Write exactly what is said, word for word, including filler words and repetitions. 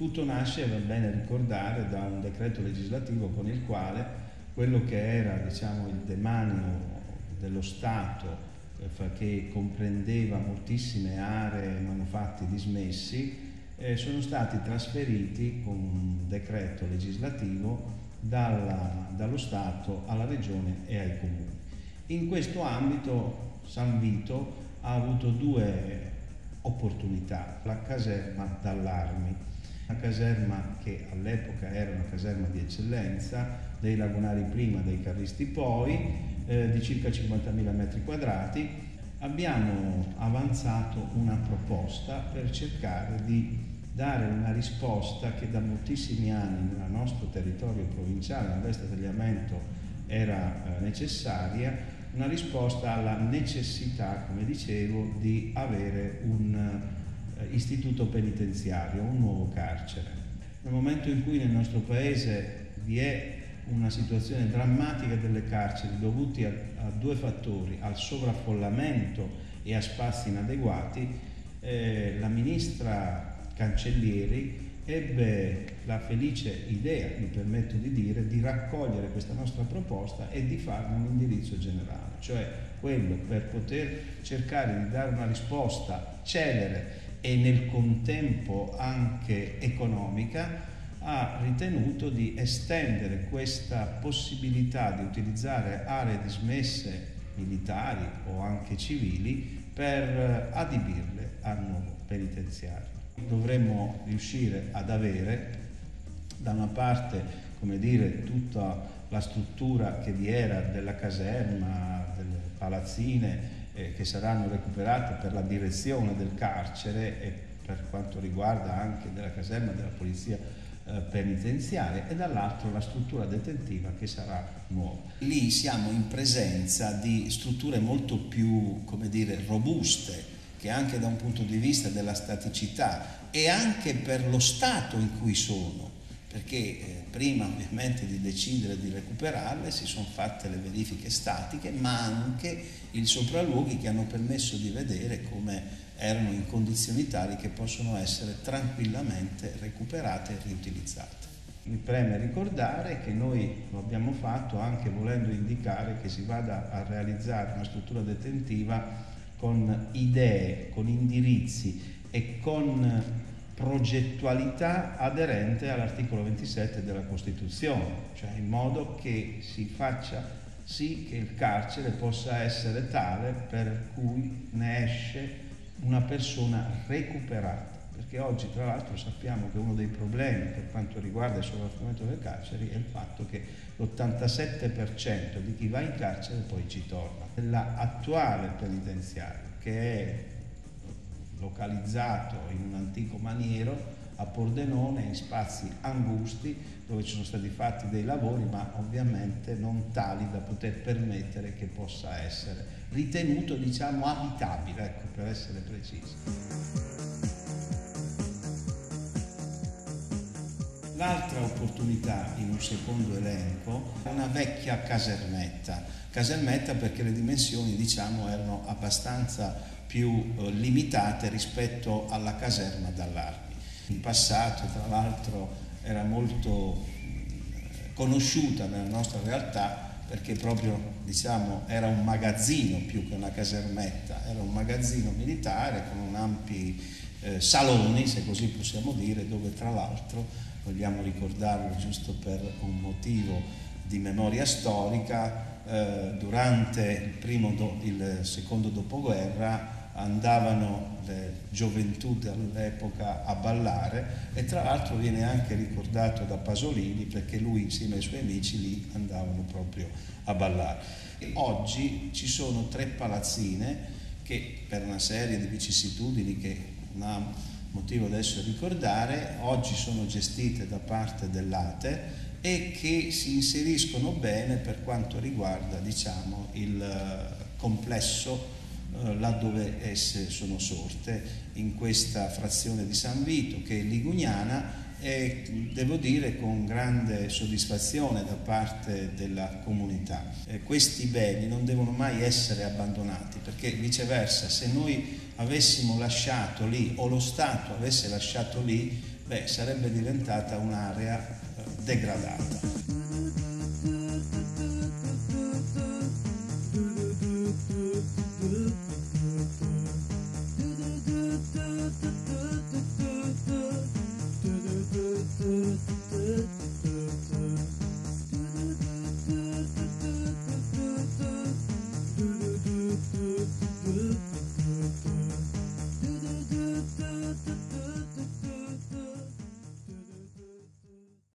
Tutto nasce, va bene ricordare, da un decreto legislativo con il quale quello che era, diciamo, il demanio dello Stato, eh, che comprendeva moltissime aree e manufatti dismessi, eh, sono stati trasferiti con un decreto legislativo dalla, dallo Stato alla Regione e ai Comuni. In questo ambito San Vito ha avuto due opportunità: la caserma d'Allarmi, una caserma che all'epoca era una caserma di eccellenza, dei lagunari prima, dei carristi poi, eh, di circa cinquantamila metri quadrati. Abbiamo avanzato una proposta per cercare di dare una risposta che da moltissimi anni nel nostro territorio provinciale, nell'Est Tagliamento, era eh, necessaria, una risposta alla necessità, come dicevo, di avere un eh, istituto penitenziario, un nuovo carcere. Nel momento in cui nel nostro paese vi è una situazione drammatica delle carceri dovuti a, a due fattori: al sovraffollamento e a spazi inadeguati, eh, la ministra Cancellieri ebbe la felice idea, mi permetto di dire, di raccogliere questa nostra proposta e di farne un indirizzo generale, cioè quello per poter cercare di dare una risposta celere e nel contempo anche economica. Ha ritenuto di estendere questa possibilità di utilizzare aree dismesse militari o anche civili per adibirle al nuovo penitenziario. Dovremmo riuscire ad avere da una parte, come dire, tutta la struttura che vi era della caserma, delle palazzine eh, che saranno recuperate per la direzione del carcere e per quanto riguarda anche della caserma della polizia eh, penitenziaria, e dall'altro la struttura detentiva che sarà nuova. Lì siamo in presenza di strutture molto più, come dire, robuste, che anche da un punto di vista della staticità e anche per lo stato in cui sono, perché eh, prima ovviamente di decidere di recuperarle si sono fatte le verifiche statiche, ma anche i sopralluoghi che hanno permesso di vedere come erano in condizioni tali che possono essere tranquillamente recuperate e riutilizzate. Mi preme ricordare che noi lo abbiamo fatto anche volendo indicare che si vada a realizzare una struttura detentiva con idee, con indirizzi e con progettualità aderente all'articolo ventisette della Costituzione, cioè in modo che si faccia sì che il carcere possa essere tale per cui ne esce una persona recuperata, perché oggi tra l'altro sappiamo che uno dei problemi per quanto riguarda il sovraffollamento delle carceri è il fatto che l'ottantasette per cento di chi va in carcere poi ci torna. L'attuale penitenziario, che è localizzato in un antico maniero a Pordenone, in spazi angusti dove ci sono stati fatti dei lavori, ma ovviamente non tali da poter permettere che possa essere ritenuto, diciamo, abitabile, ecco, per essere precisi. L'altra opportunità, in un secondo elenco, è una vecchia casermetta. Casermetta perché le dimensioni, diciamo, erano abbastanza più eh, limitate rispetto alla caserma d'Allarmi. In passato, tra l'altro, era molto eh, conosciuta nella nostra realtà perché proprio, diciamo, era un magazzino più che una casermetta, era un magazzino militare con un ampi eh, saloni, se così possiamo dire, dove tra l'altro, vogliamo ricordarlo giusto per un motivo di memoria storica, eh, durante il primo, do, il secondo dopoguerra andavano le gioventù dell'epoca a ballare, e tra l'altro viene anche ricordato da Pasolini perché lui insieme ai suoi amici lì andavano proprio a ballare. E oggi ci sono tre palazzine che, per una serie di vicissitudini che non ha motivo adesso ricordare, oggi sono gestite da parte dell'A T E e che si inseriscono bene per quanto riguarda, diciamo, il complesso eh, laddove esse sono sorte, in questa frazione di San Vito che è ligugnana, e devo dire con grande soddisfazione da parte della comunità. Eh, questi beni non devono mai essere abbandonati, perché viceversa, se noi avessimo lasciato lì o lo Stato avesse lasciato lì beh, sarebbe diventata un'area eh, degradata.